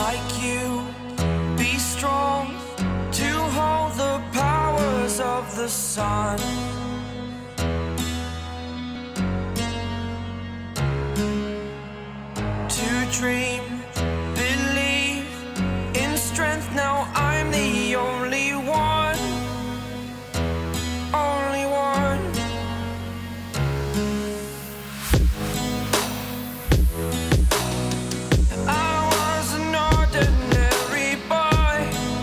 like you, be strong to hold the powers of the sun. To dream, believe in strength. Now I'm the only one, only one. I was an ordinary boy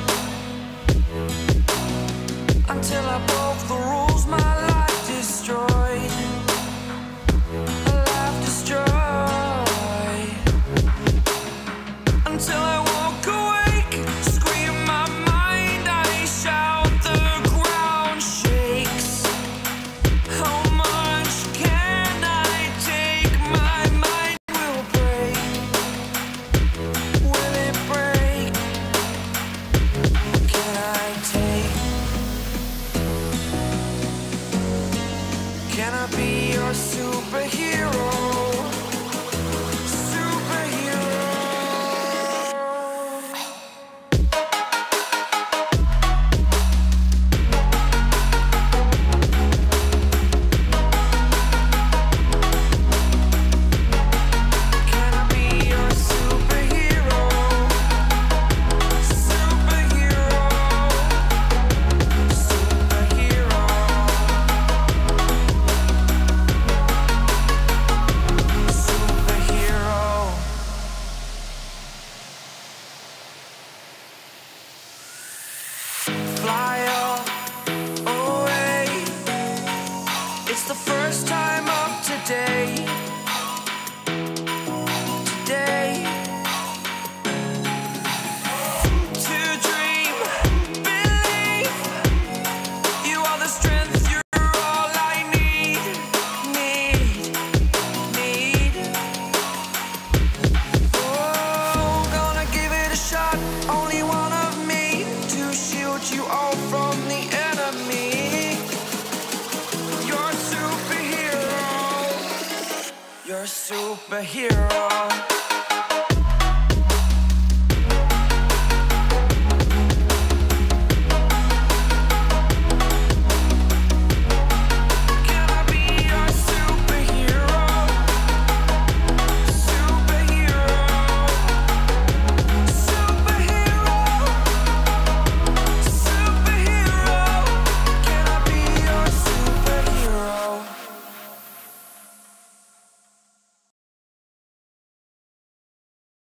until I broke the rules. My life destroyed, a life destroyed. Until I woke awake, scream my mind, I shout, the ground shakes. How much can I take? My mind will break. Will it break? Can I take? Can I be your superhero? Fly away. It's the first time of today. Today. To dream, believe. You are the strength, you're all I need. Oh, gonna give it a shot. Only one of me to shield you all from the enemy. You're a superhero. You're a superhero.